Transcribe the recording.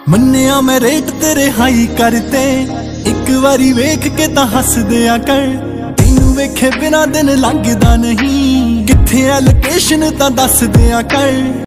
मन्निया मैं रेट तेरे हाई करते, एक बारी वेख के तां हस दिया कर। तेनू वेखे बिना दिन लंघदा नहीं, कित्थे है लोकेशन तां दस दिया कर।